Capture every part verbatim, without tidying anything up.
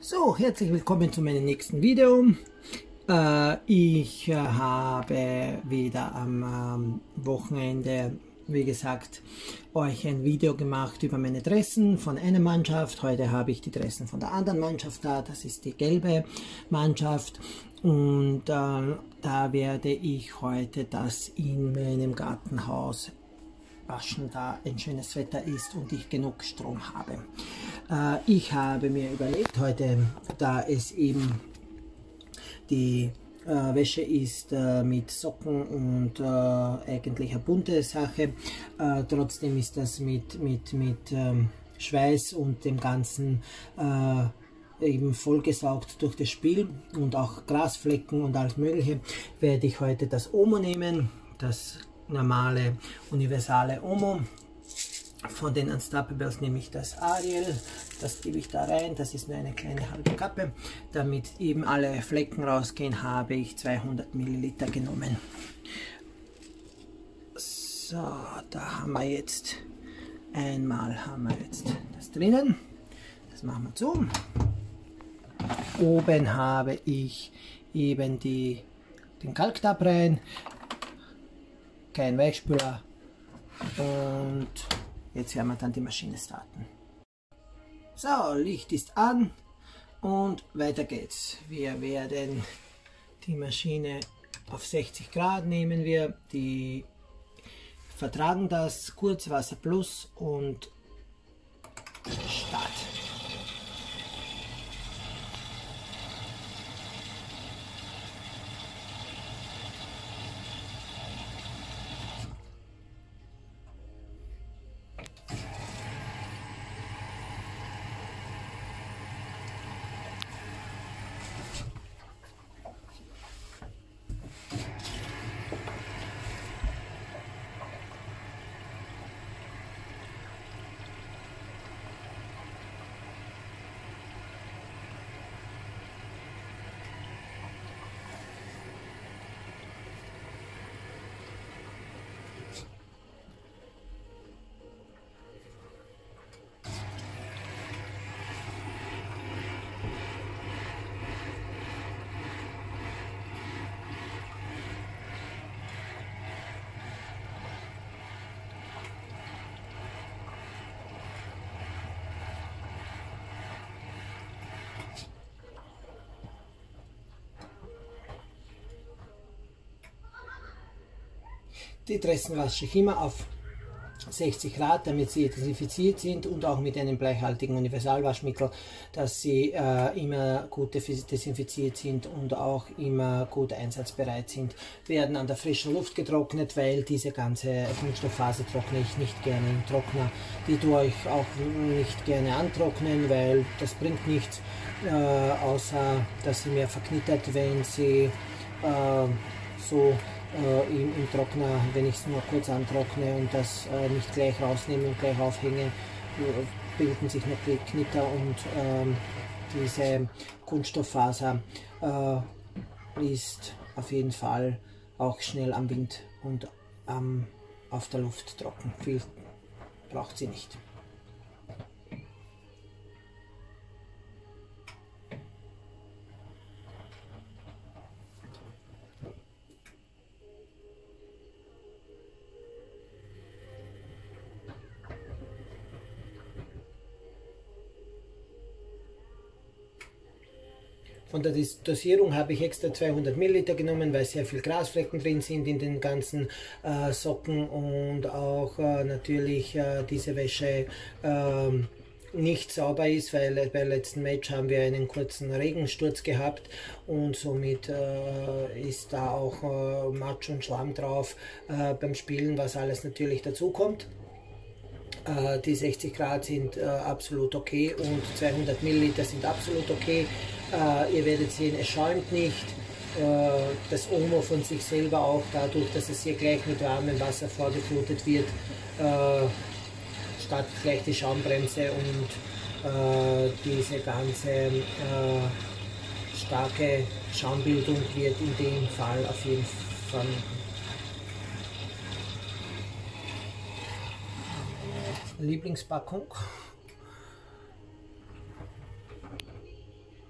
So, herzlich willkommen zu meinem nächsten Video. Äh, ich äh, habe wieder am ähm, Wochenende, wie gesagt, euch ein Video gemacht über meine Dressen von einer Mannschaft. Heute habe ich die Dressen von der anderen Mannschaft da. Das ist die gelbe Mannschaft. Und äh, da werde ich heute das in meinem Gartenhaus waschen, da ein schönes Wetter ist und ich genug Strom habe. Äh, ich habe mir überlegt, heute, da es eben die äh, Wäsche ist äh, mit Socken und äh, eigentlich eine bunte Sache, äh, trotzdem ist das mit, mit, mit ähm, Schweiß und dem Ganzen äh, eben vollgesaugt durch das Spiel und auch Grasflecken und alles mögliche, werde ich heute das Omo nehmen, das normale universale Omo. Von den Unstoppables nehme ich das Ariel, das gebe ich da rein, das ist nur eine kleine halbe Kappe. Damit eben alle Flecken rausgehen, habe ich zweihundert Milliliter genommen. So, da haben wir jetzt einmal haben wir jetzt das drinnen, das machen wir zu. Oben habe ich eben die, den Kalktab rein, kein Weichspüler, und jetzt werden wir dann die Maschine starten. So, Licht ist an und weiter geht's. Wir werden die Maschine auf sechzig Grad nehmen wir, die vertragen das, Kurzwasser plus und Start. Die Dressen wasche ich immer auf sechzig Grad, damit sie desinfiziert sind, und auch mit einem bleihaltigen Universalwaschmittel, dass sie äh, immer gut desinfiziert sind und auch immer gut einsatzbereit sind. Werden an der frischen Luft getrocknet, weil diese ganze Kunststofffaser trockne ich nicht gerne im Trockner. Die tue ich auch nicht gerne antrocknen, weil das bringt nichts, äh, außer dass sie mir verknittert, wenn sie äh, so Äh, im, im Trockner, wenn ich es nur kurz antrockne und das äh, nicht gleich rausnehme und gleich aufhänge, äh, bilden sich noch die Knitter, und ähm, diese Kunststofffaser äh, ist auf jeden Fall auch schnell am Wind und ähm, auf der Luft trocken. Viel braucht sie nicht. Von der Dosierung habe ich extra zweihundert Milliliter genommen, weil sehr viel Grasflecken drin sind in den ganzen äh, Socken, und auch äh, natürlich äh, diese Wäsche äh, nicht sauber ist, weil beim letzten Match haben wir einen kurzen Regensturz gehabt und somit äh, ist da auch äh, Matsch und Schlamm drauf äh, beim Spielen, was alles natürlich dazu kommt. Uh, die sechzig Grad sind uh, absolut okay und zweihundert Milliliter sind absolut okay. Uh, ihr werdet sehen, es schäumt nicht. Uh, das Omo von sich selber auch, dadurch, dass es hier gleich mit warmem Wasser vorgeflutet wird, uh, statt gleich die Schaumbremse, und uh, diese ganze uh, starke Schaumbildung wird in dem Fall auf jeden Fall Lieblingspackung.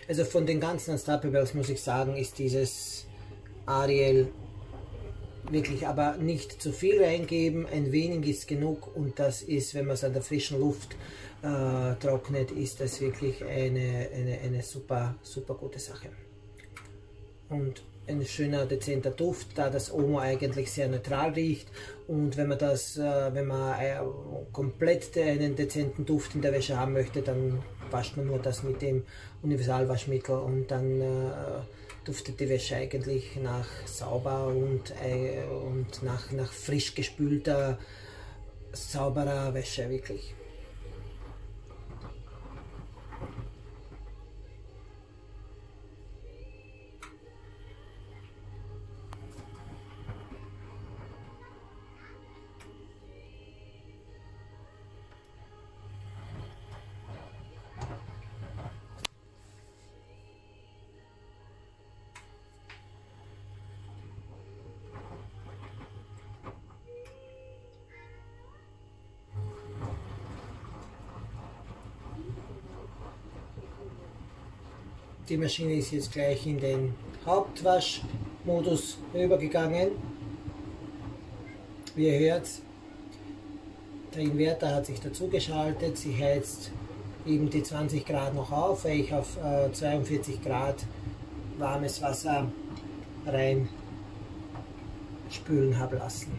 Also von den ganzen Unstoppables muss ich sagen, ist dieses Ariel wirklich, aber nicht zu viel reingeben, ein wenig ist genug, und das ist, wenn man es an der frischen Luft äh, trocknet, ist das wirklich eine, eine, eine super, super gute Sache. Und ein schöner, dezenter Duft, da das Omo eigentlich sehr neutral riecht, und wenn man das, äh, wenn man äh, komplett einen dezenten Duft in der Wäsche haben möchte, dann wascht man nur das mit dem Universalwaschmittel, und dann äh, duftet die Wäsche eigentlich nach sauber und, äh, und nach, nach frisch gespülter, sauberer Wäsche wirklich. Die Maschine ist jetzt gleich in den Hauptwaschmodus übergegangen. Wie ihr hört, der Inverter hat sich dazu geschaltet. Sie heizt eben die zwanzig Grad noch auf, weil ich auf äh, zweiundvierzig Grad warmes Wasser rein spülen habe lassen.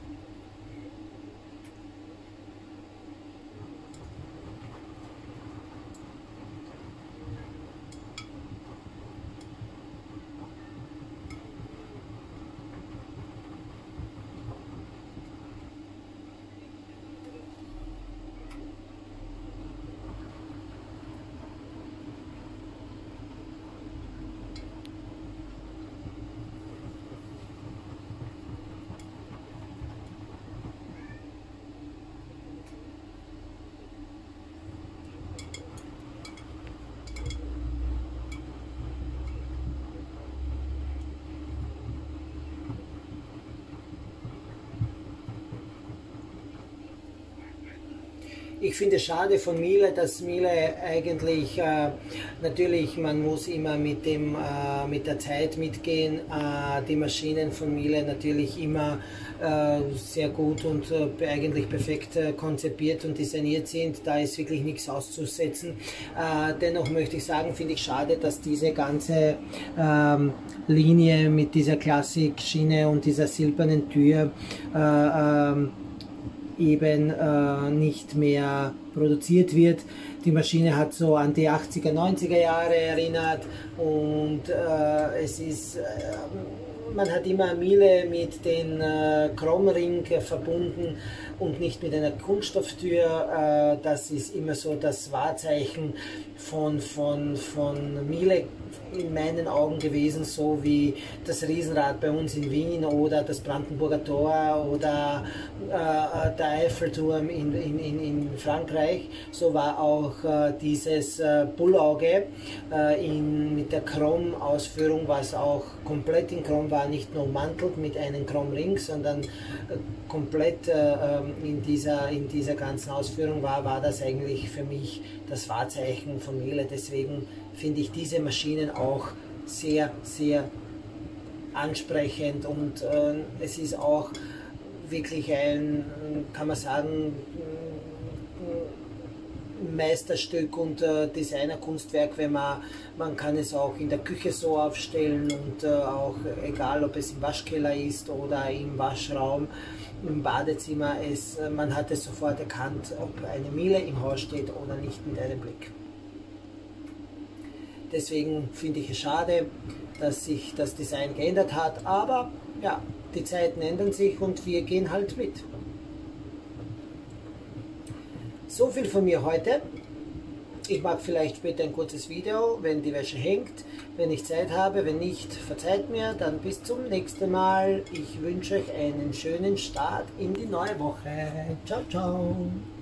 Ich finde es schade von Miele, dass Miele eigentlich, äh, natürlich, man muss immer mit, dem, äh, mit der Zeit mitgehen, äh, die Maschinen von Miele natürlich immer äh, sehr gut und äh, eigentlich perfekt äh, konzipiert und designiert sind, da ist wirklich nichts auszusetzen. Äh, dennoch möchte ich sagen, finde ich schade, dass diese ganze ähm, Linie mit dieser Klassik-Schiene und dieser silbernen Tür äh, ähm, eben äh, nicht mehr produziert wird. Die Maschine hat so an die achtziger, neunziger Jahre erinnert, und äh, es ist, äh, man hat immer Miele mit den äh, Chromring äh, verbunden und nicht mit einer Kunststofftür. Äh, das ist immer so das Wahrzeichen von, von, von Miele in meinen Augen gewesen, so wie das Riesenrad bei uns in Wien oder das Brandenburger Tor oder äh, der Eiffelturm in, in, in, in Frankreich. So war auch äh, dieses äh, Bullauge äh, in, mit der Chrom-Ausführung, was auch komplett in Chrom war, nicht nur ummantelt mit einem Chromring, sondern äh, komplett äh, in, dieser, in dieser ganzen Ausführung war, war das eigentlich für mich das Wahrzeichen von Miele. Deswegen finde ich diese Maschinen auch sehr, sehr ansprechend, und äh, es ist auch wirklich ein, kann man sagen, Meisterstück und äh, Designerkunstwerk, wenn man, man kann es auch in der Küche so aufstellen, und äh, auch egal, ob es im Waschkeller ist oder im Waschraum, im Badezimmer, es, man hat es sofort erkannt, ob eine Miele im Haus steht oder nicht, mit einem Blick. Deswegen finde ich es schade, dass sich das Design geändert hat, aber ja, die Zeiten ändern sich und wir gehen halt mit. So viel von mir heute. Ich mache vielleicht später ein kurzes Video, wenn die Wäsche hängt, wenn ich Zeit habe. Wenn nicht, verzeiht mir, dann bis zum nächsten Mal. Ich wünsche euch einen schönen Start in die neue Woche. Ciao, ciao.